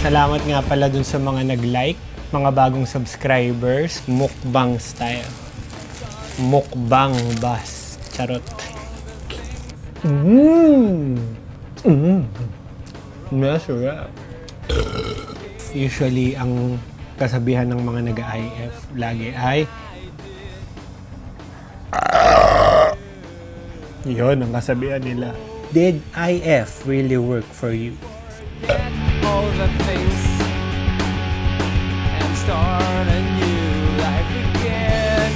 Salamat nga pala dun sa mga nag-like, mga bagong subscribers. Mukbang style. Mukbang bus. Charot. Masarap. Usually, ang kasabihan ng mga nag-IF lagi ay yun ang kasabihan nila. Did IF really work for you? All the things and start a new life again.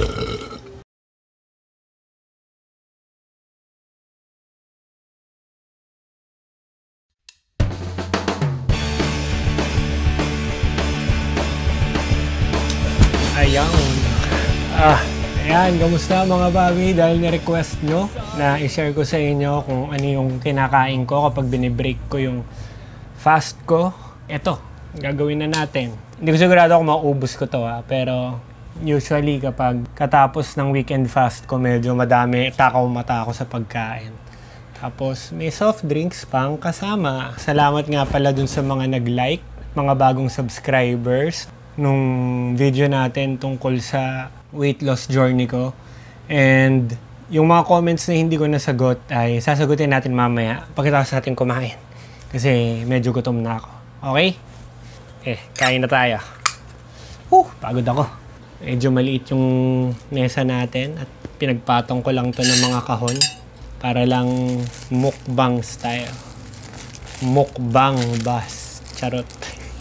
Ayan, kamusta mga babi? Dahil ni-request nyo na i-share ko sa inyo kung ano yung kinakain ko kapag binibreak ko yung fast ko. Eto, gagawin na natin. Hindi ko sigurado kung maubos ko to pero usually kapag katapos ng weekend fast ko, medyo madami takaw mata ako sa pagkain. Tapos may soft drinks pang kasama. Salamat nga pala dun sa mga nag-like, mga bagong subscribers nung video natin tungkol sa weight loss journey ko. And yung mga comments na hindi ko nasagot ay sasagutin natin mamaya pagkatapos natin kumain. Kasi medyo gutom na ako. Okay? Kain na tayo. Pagod ako. Medyo maliit yung mesa natin at pinagpatong ko lang to ng mga kahon para lang mukbang style. Mukbang bus. Charot.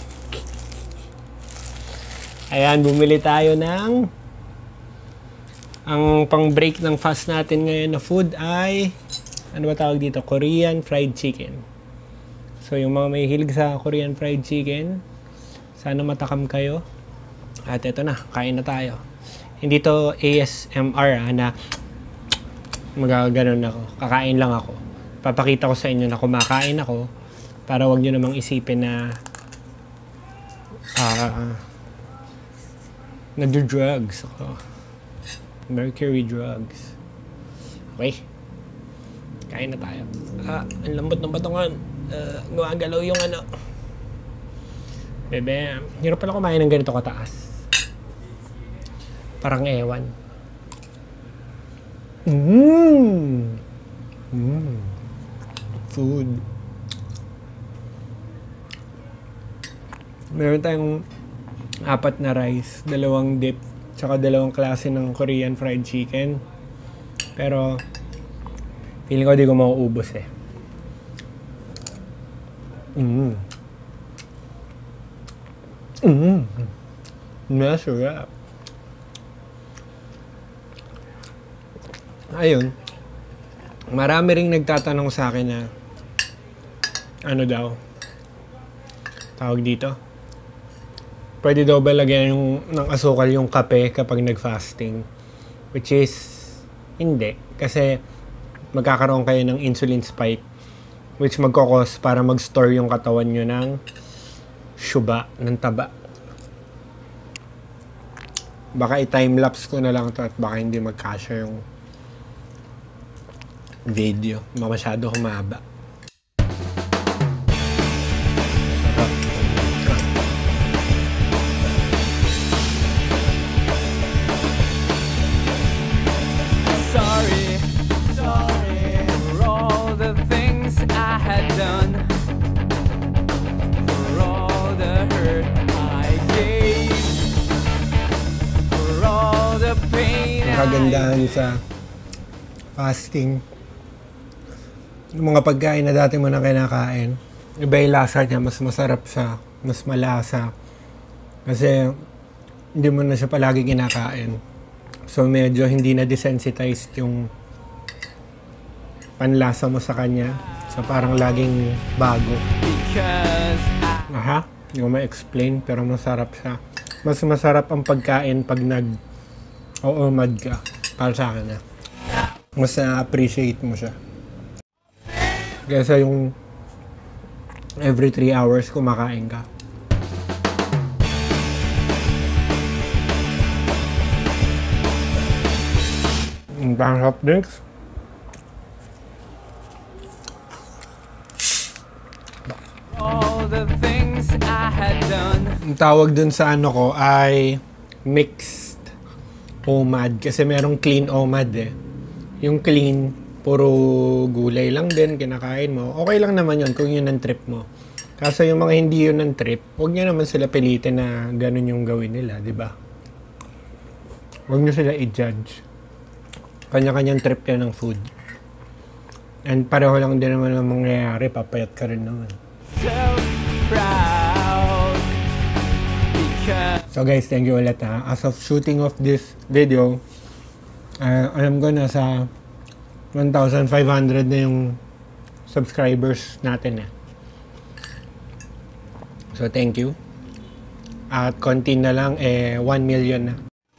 Ayan, bumili tayo ng ang pang-break ng fast natin ngayon na food ay ano ba tawag dito? Korean fried chicken. So yung mga may hilig sa Korean fried chicken, sana matakam kayo. At eto na, kain na tayo. Hindi to ASMR na magaganon ako. Kakain lang ako. Papakita ko sa inyo na kumakain ako para wag nyo namang isipin na nagdo-drugs ako. Mercury drugs. Okay. Kain na tayo. Ang lambot ng batongan. Gumagalaw yung ano. Bebe, hirap pala kumain ng ganito kataas. Parang ewan. Food. Meron tayong 4 na rice, 2 dip, tsaka 2 klase ng Korean fried chicken. Pero feeling ko di ko mauubos Masarap. Ayun. Marami ring nagtatanong sa akin na ano daw tawag dito? Pwede daw ba lagyan ng asukal yung kape kapag nag-fasting? Which is, hindi. Kasi magkakaroon kayo ng insulin spike which magkakos para mag-store yung katawan nyo ng syuba, ng taba. Baka i-timelapse ko na lang to at baka hindi magkasya yung video. Masyado humaba. Kagandahan sa fasting, yung mga pagkain na dati mo na kinakain, iba yung lasa niya, mas masarap siya, mas malasa kasi hindi mo na siya palagi kinakain. So medyo hindi na desensitized yung panlasa mo sa kanya, so parang laging bago. Hindi ko ma-explain pero masarap siya. Mas masarap ang pagkain pag mad ka, para sa akin mas na-appreciate mo siya kaysa yung every 3 hours kumakain ka. Bang soft drinks. All the things things I had done. Ang tawag dun sa ano ko ay mixed OMAD kasi merong clean OMAD eh. Yung clean, puro gulay lang din kinakain mo. Okay lang naman yun kung yun ang trip mo. Kaso yung mga hindi yun ang trip, huwag nyo naman sila pilitin na ganun yung gawin nila, di ba? Huwag nyo sila i-judge. Kanya-kanyang trip yan ng food. And pareho lang din naman ang mangyayari, papayat ka rin naman. So proud because So guys, thank you ulit ha. As of shooting of this video, alam ko na sa 1,500 na yung subscribers natin eh. So thank you. At konti na lang, 1 million na.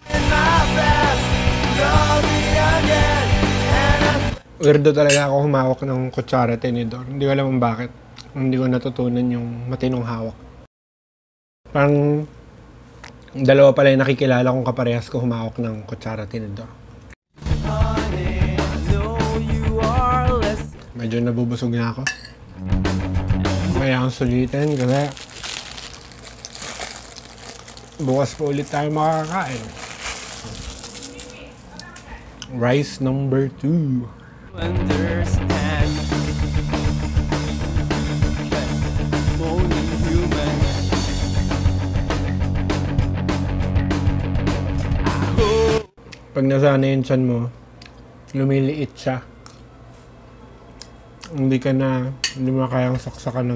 Weirdo talaga ako humawak ng kutsara tinidor. Hindi ko alam kung bakit. Hindi ko natutunan yung matinong hawak. Parang dalawa pala yung nakikilala kong kaparehas ko humawak ng kutsara tinidor. honey, I know you are less. Medyo nabubusog na ako. Kaya akong sulitin kasi bukas pa ulit tayo makakain. Rice number 2. Understand that only human. I hope Pag nasanay yung tiyan mo, lumiliit siya. Hindi mo kayang saksakan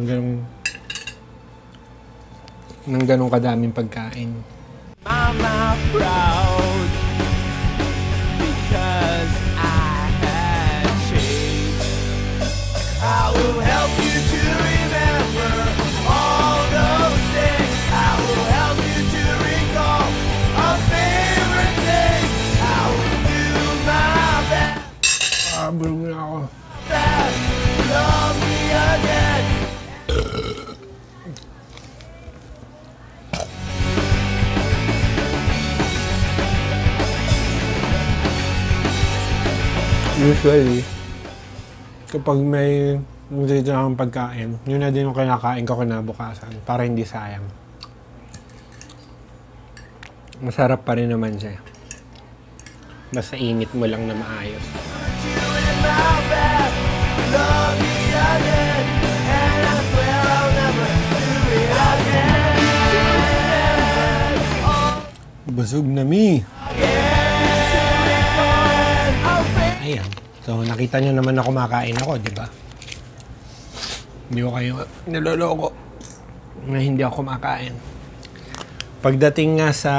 ng ganong kadaming pagkain. Mama proud because I had changed. I will help you to remember all those things. I will help you to recall a favorite thing. I will do my best. Bulong na ako. Love me again. Usually, kapag may dito akong pagkain, yun na din yung kinakain ko kinabukasan para hindi sayang. Masarap pa rin naman siya. Basta init mo lang na maayos. Doing my best. Love me again. And I swear I'll never do it again. Busog na mi! I'll be Ayan. So, nakita nyo naman na kumakain ako, di ba? Hindi ko kayo niloloko na hindi ako kumakain. Pagdating nga sa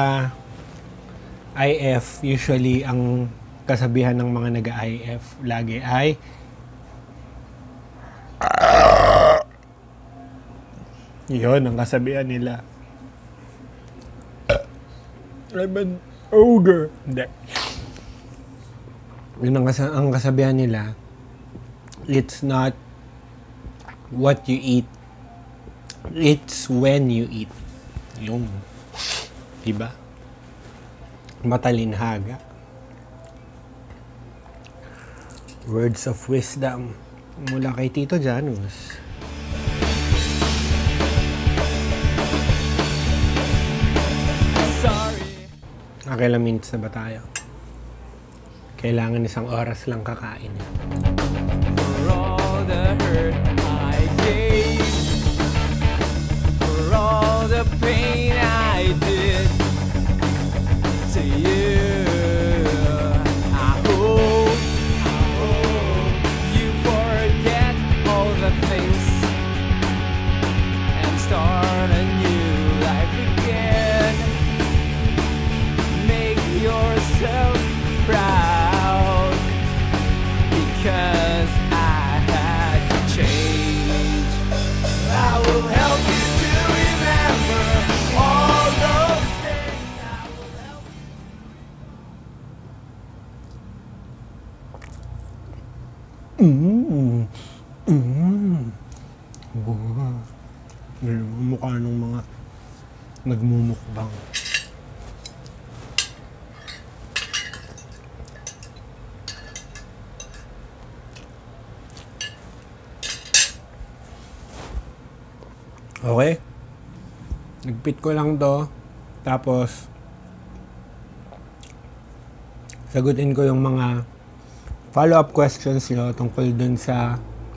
IF, usually ang kasabihan ng mga nag-IF lagi ay yun ang kasabihan nila. I'm an ogre. Hindi. Yun ang kasabihan nila. It's not what you eat. It's when you eat. Yung. Diba? Matalinhaga. Words of wisdom mula kay Tito Janus. sorry. Nakailang minutes na ba tayo? Kailangan 1 oras lang kakain. For all the hurt I gave. For all the pain I did to you. I hope you forget all the things and start a new life again. Make yourself proud because I had to change. I will help you to remember all those things. I will help Wow. Mukha ng mga nagmumukbang. Okay? Nagpit ko lang to. Tapos, sagutin ko yung mga follow-up questions nyo tungkol dun sa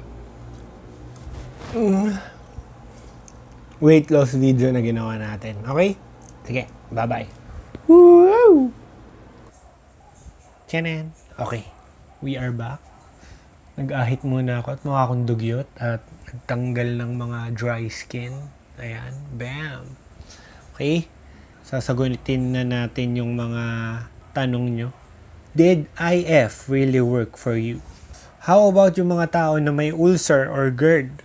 weight loss video na ginawa natin. Okay? Sige, bye-bye. Woo! Tiyanan. Okay, we are back. Nag-ahit muna ako at mukha akong dugyot at nagtanggal ng mga dry skin. Ayan, bam! Okay, sasagutin na natin yung mga tanong nyo. Did IF really work for you? How about yung mga tao na may ulcer or GERD?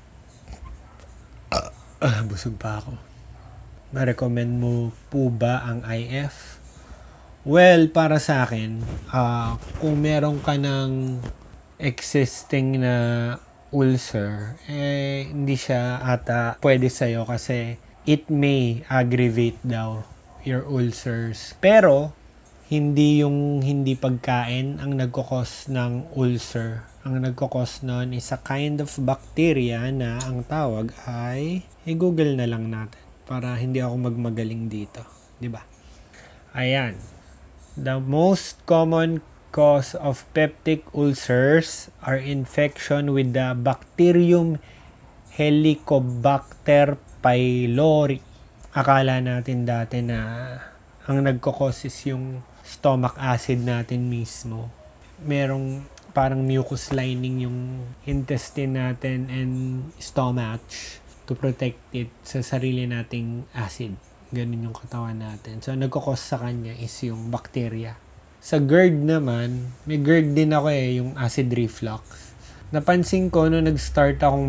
Busog pa ako. Ma-recommend mo po ba ang IF? Well, para sa akin, kung meron ka ng existing na ulcer, hindi siya ata pwede sa'yo kasi it may aggravate daw your ulcers. Pero, hindi yung hindi pagkain ang nagkakos ng ulcer. Ang nagkakos nun is a kind of bacteria na ang tawag ay i-google na lang natin para hindi ako magmagaling dito. Diba? Ayan. The most common cause of peptic ulcers are infection with the bacterium Helicobacter pylori. Akala natin dati na ang nagkakos is yung stomach acid natin mismo. Merong parang mucus lining yung intestine natin and stomach to protect it sa sarili nating acid. Ganun yung katawan natin. So, nagkakos sa kanya is yung bacteria. Sa GERD naman, may GERD din ako yung acid reflux. Napansin ko nung nag-start akong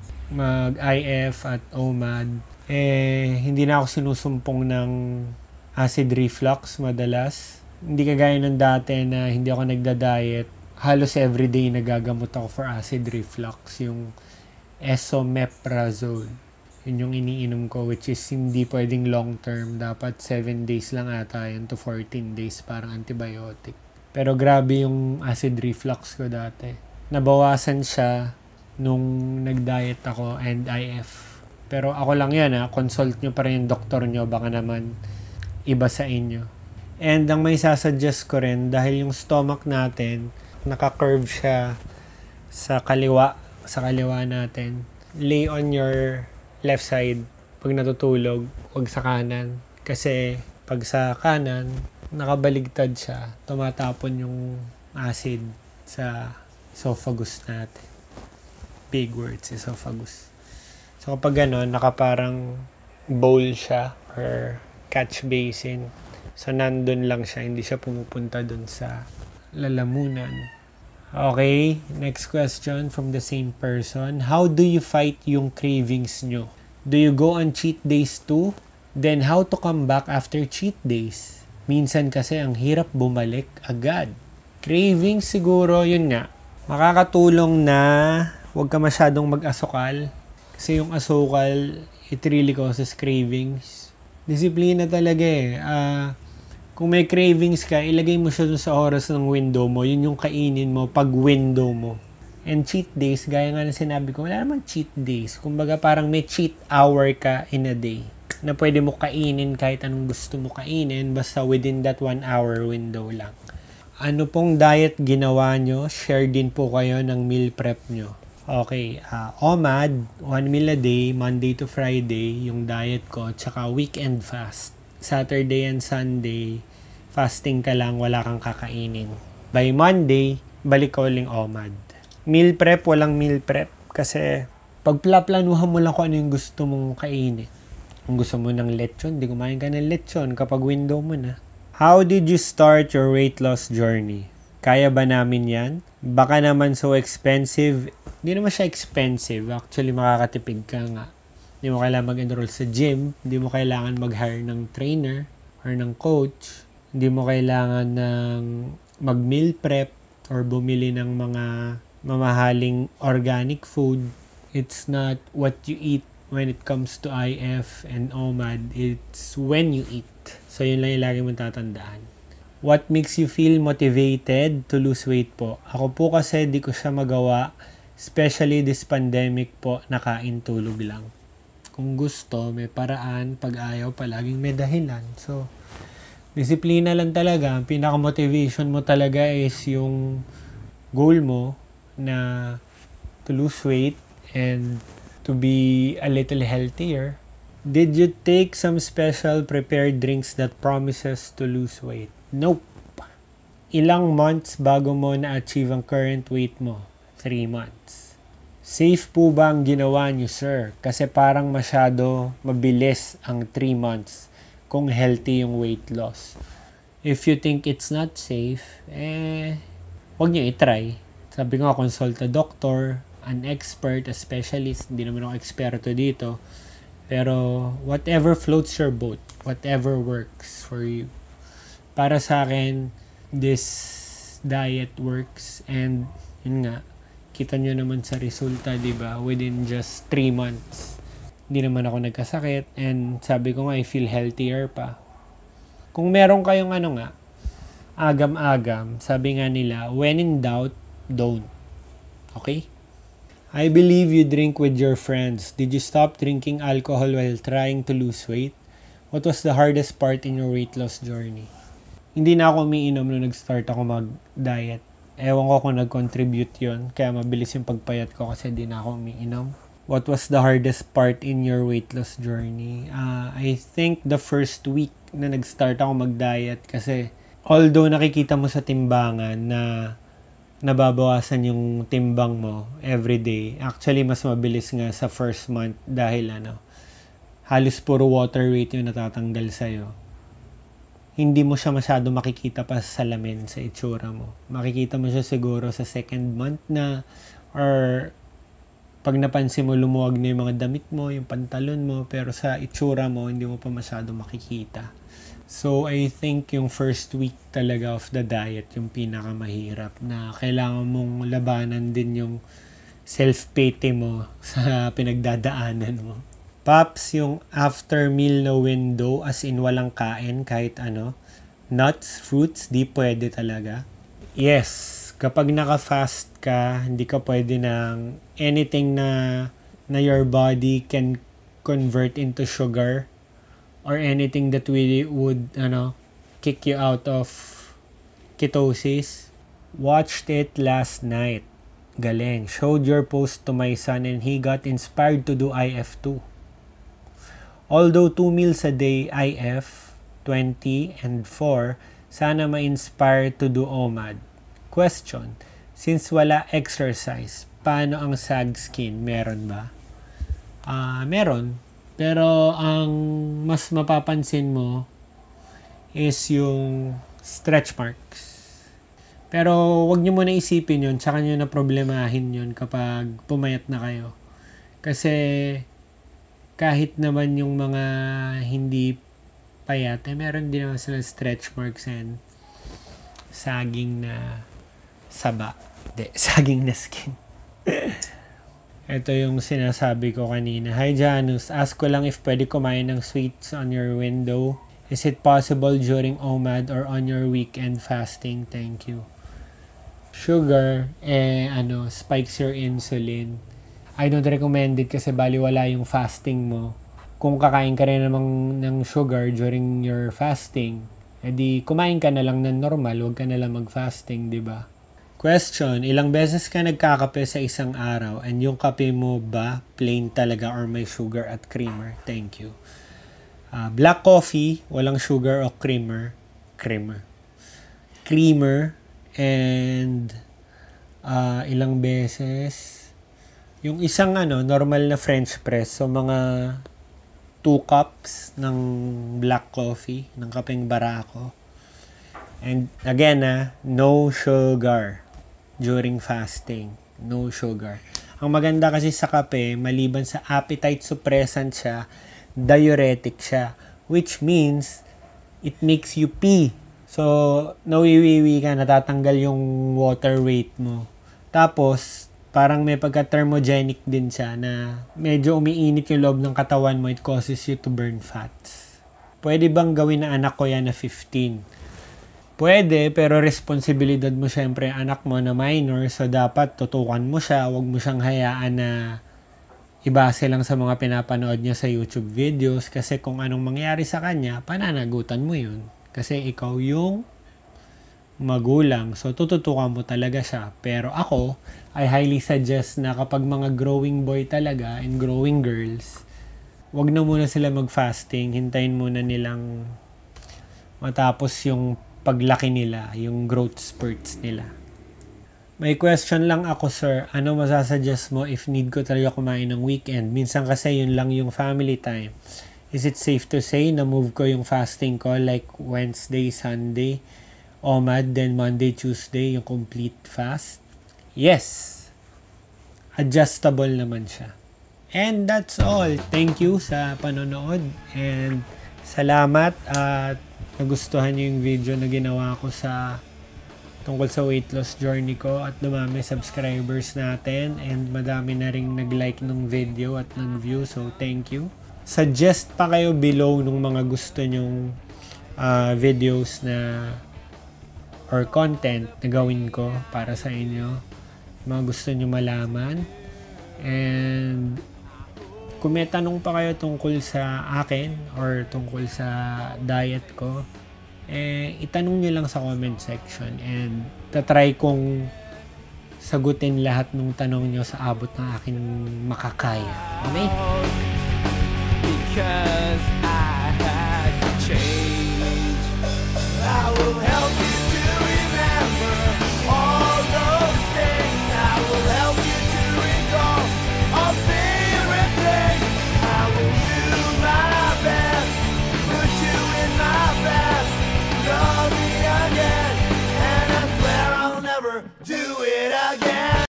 mag-IF at OMAD, hindi na ako sinusumpong ng acid reflux madalas. Hindi kagaya ng dati na hindi ako nagda-diet. Halos everyday nagagamot ako for acid reflux. Yung esomeprazole. Yun yung iniinom ko, which is hindi pwedeng long term. Dapat 7 days lang ata yun to 14 days parang antibiotic. Pero grabe yung acid reflux ko dati. Nabawasan siya nung nag-diet ako and IF. Pero ako lang yan consult nyo pa rin yung doktor nyo, baka naman iba sa inyo. And ang may sasuggest ko rin, dahil yung stomach natin, naka-curve siya sa kaliwa natin. Lay on your left side pag natutulog, huwag sa kanan. Kasi pag sa kanan, nakabaligtad siya, tumatapon yung acid sa esophagus natin. Big words, esophagus. So kapag gano'n, nakaparang bowl siya or catch basin. So nandun lang siya, hindi siya pumupunta dun sa lalamunan. Okay, next question from the same person. How do you fight yung cravings nyo? Do you go on cheat days too? Then how to come back after cheat days? Minsan kasi ang hirap bumalik agad. Cravings siguro, yun nga. Makakatulong na huwag ka masyadong mag-asukal. Kasi yung asukal, it really causes cravings. Disiplina talaga kung may cravings ka, ilagay mo siya dun sa oras ng window mo. Yun yung kainin mo pag window mo. And cheat days, gaya nga na sinabi ko, wala naman cheat days. Kumbaga parang may cheat hour ka in a day na pwede mo kainin kahit anong gusto mo kainin basta within that 1 hour window lang. Ano pong diet ginawa nyo? Share din po kayo ng meal prep nyo. Okay, OMAD, 1 meal a day, Monday to Friday, yung diet ko, tsaka weekend fast. Saturday and Sunday, fasting ka lang, wala kang kakainin. By Monday, balik ka uling OMAD. Meal prep, walang meal prep. Kasi, pag planuhan mo lang kung ano yung gusto mong kainin. Kung gusto mo ng lechon, di kumain ka ng lechon kapag window mo na. How did you start your weight loss journey? Kaya ba namin yan? Baka naman so expensive. Hindi naman siya expensive. Actually, makakatipid ka nga. Hindi mo kailangan mag-enroll sa gym. Hindi mo kailangan mag-hire ng trainer or ng coach. Hindi mo kailangan ng mag-meal prep or bumili ng mga mamahaling organic food. It's not what you eat when it comes to IF and OMAD. It's when you eat. So, yun lang yung lagi mong tatandaan. What makes you feel motivated to lose weight po? Ako po kasi di ko siya magawa. Especially this pandemic po, nakain tulog lang. Kung gusto, may paraan. Pag ayaw, palaging may dahilan. So, disiplina lang talaga. Ang pinaka-motivation mo talaga is yung goal mo na to lose weight and to be a little healthier. Did you take some special prepared drinks that promises to lose weight? Nope. Ilang months bago mo na-achieve ang current weight mo? 3 months. Safe po ba ang ginawa niyo, sir? Kasi parang masyado mabilis ang 3 months kung healthy yung weight loss. If you think it's not safe, wag niyo i-try. Sabi ko nga, consult a doctor, an expert, a specialist. Hindi naman ako eksperto dito. Pero whatever floats your boat, whatever works for you. Para sa akin, this diet works, and yun nga, kita nyo naman sa resulta, diba? Within just 3 months, hindi naman ako nagkasakit, and sabi ko nga, I feel healthier pa. Kung meron kayong agam-agam, sabi nga nila, when in doubt, don't. Okay? I believe you drink with your friends. Did you stop drinking alcohol while trying to lose weight? What was the hardest part in your weight loss journey? Hindi na ako umiinom nung nag-start ako mag-diet. Ewan ko kung nag-contribute yon, kaya mabilis yung pagpayat ko kasi di na ako umiinom. What was the hardest part in your weight loss journey? I think the first week na nag-start ako mag-diet kasi although nakikita mo sa timbangan na nababawasan yung timbang mo everyday, actually mas mabilis nga sa first month dahil halos puro water weight yung natatanggal sa'yo. Hindi mo siya masyado makikita pa sa salamin, sa itsura mo. Makikita mo siya siguro sa second month na, or pag napansin mo lumuwag na yung mga damit mo, yung pantalon mo, pero sa itsura mo, hindi mo pa masyado makikita. So, I think yung first week talaga of the diet, yung pinakamahirap, na kailangan mong labanan din yung self-pity mo sa pinagdadaanan mo. Pops, yung after meal na window, as in walang kain, kahit nuts, fruits, di pwede talaga. Yes, kapag naka-fast ka, hindi ka pwede ng anything na your body can convert into sugar or anything that would kick you out of ketosis. Watched it last night. Galing. Showed your post to my son and he got inspired to do IF too. Although 2 meals a day IF, 20 and 4, sana ma-inspire to do OMAD. Question, since wala exercise, paano ang sag skin? Meron ba? Meron. Pero ang mas mapapansin mo is yung stretch marks. Pero wag nyo muna isipin yun, tsaka nyo na problemahin yun kapag pumayat na kayo. Kasi kahit naman yung mga hindi payat, meron din naman silang stretch marks and saging na saba. Saging na skin. Ito yung sinasabi ko kanina. Hi Janus, ask ko lang if pwede kumain ng sweets on your window. Is it possible during OMAD or on your weekend fasting? Thank you. Sugar, spikes your insulin. I don't recommend it kasi baliwala yung fasting mo. Kung kakain ka rin namang ng sugar during your fasting, edi kumain ka na lang ng normal, huwag ka na lang mag-fasting, di ba? Question, ilang beses ka nagkakape sa isang araw and yung kape mo ba plain talaga or may sugar at creamer? Thank you. Black coffee, walang sugar o creamer. Creamer and ilang beses. Yung isang normal na French press, so mga 2 cups ng black coffee, ng kapeng Barako. And again, no sugar during fasting. No sugar. Ang maganda kasi sa kape, maliban sa appetite suppressant siya, diuretic siya. Which means, it makes you pee. So, nawiwiwi ka, natatanggal yung water weight mo. Tapos, parang may pagka-thermogenic din siya na medyo umiinit yung loob ng katawan mo, it causes you to burn fats. Pwede bang gawin na anak ko yan na 15? Pwede, pero responsibilidad mo syempre anak mo na minor, so dapat tutukan mo siya, huwag mo siyang hayaan na ibase lang sa mga pinapanood niya sa YouTube videos kasi kung anong mangyari sa kanya, pananagutan mo yun. Kasi ikaw yung magulang. So, tututukan mo talaga siya. Pero ako, I highly suggest na kapag mga growing boy talaga and growing girls, wag na muna sila mag-fasting. Hintayin muna nilang matapos yung paglaki nila, yung growth spurts nila. May question lang ako, sir. Ano masasuggest mo if need ko talaga kumain ng weekend? Minsan kasi yun lang yung family time. Is it safe to say na move ko yung fasting ko like Wednesday, Sunday, OMAD, then Monday, Tuesday, yung complete fast? Yes. Adjustable naman siya. And that's all. Thank you sa panonood. And salamat at nagustuhan niyo yung video na ginawa ko sa tungkol sa weight loss journey ko at dumami subscribers natin and madami na ring nag-like ng video at ng view, so thank you. Suggest pa kayo below nung mga gusto nyong videos na or content na gawin ko para sa inyo, mga gusto nyo malaman. And kung may tanong pa kayo tungkol sa akin or tungkol sa diet ko, itanong nyo lang sa comment section and tatry kong sagutin lahat ng tanong nyo sa abot ng aking makakaya. Okay? Because